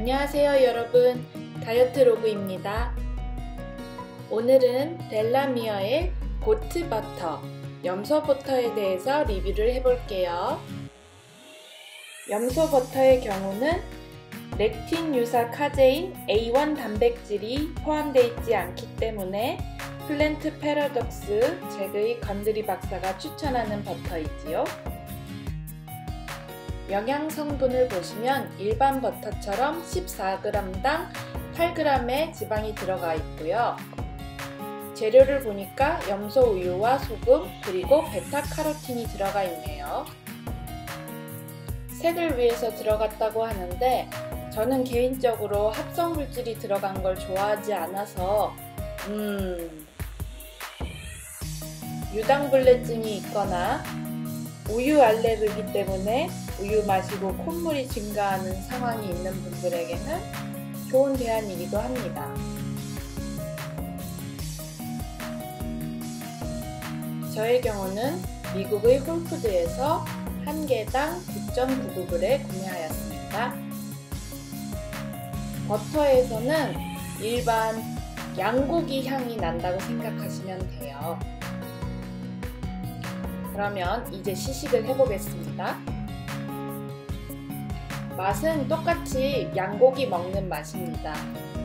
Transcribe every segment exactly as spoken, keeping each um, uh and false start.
안녕하세요 여러분, 다이어트 로그입니다. 오늘은 델라미어의 고트 버터, 염소 버터에 대해서 리뷰를 해볼게요. 염소 버터의 경우는 렉틴 유사 카제인 에이 원 단백질이 포함되어 있지 않기 때문에 플랜트 패러독스 잭의 건드리 박사가 추천하는 버터이지요. 영양 성분을 보시면 일반 버터처럼 십사 그램당 팔 그램의 지방이 들어가 있고요. 재료를 보니까 염소 우유와 소금 그리고 베타카로틴이 들어가 있네요. 색을 위해서 들어갔다고 하는데 저는 개인적으로 합성물질이 들어간 걸 좋아하지 않아서 음... 유당불내증이 있거나 우유 알레르기 때문에 우유 마시고 콧물이 증가하는 상황이 있는 분들에게는 좋은 대안이기도 합니다. 저의 경우는 미국의 홀푸드에서 한 개당 구 점 구구 불에 구매하였습니다. 버터에서는 일반 양고기 향이 난다고 생각하시면 돼요. 그러면 이제 시식을 해보겠습니다. 맛은 똑같이 양고기 먹는 맛입니다.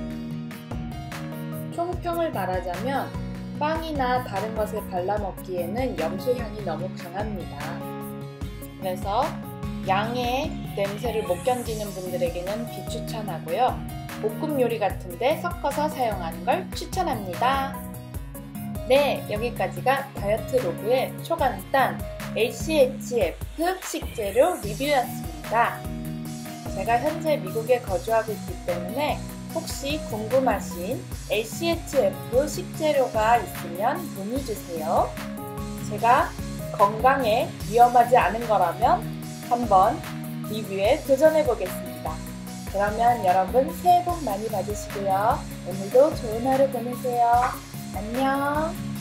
총평을 말하자면 빵이나 다른 것에 발라 먹기에는 염소향이 너무 강합니다. 그래서 양의 냄새를 못 견디는 분들에게는 비추천하고요. 볶음 요리 같은데 섞어서 사용하는 걸 추천합니다. 네, 여기까지가 다이어트 로그의 초간단 에이 씨 에이치 에프 식재료 리뷰였습니다. 제가 현재 미국에 거주하고 있기 때문에 혹시 궁금하신 에이 씨 에이치 에프 식재료가 있으면 문의주세요. 제가 건강에 위험하지 않은 거라면 한번 리뷰에 도전해 보겠습니다. 그러면 여러분 새해 복 많이 받으시고요. 오늘도 좋은 하루 보내세요. 안녕.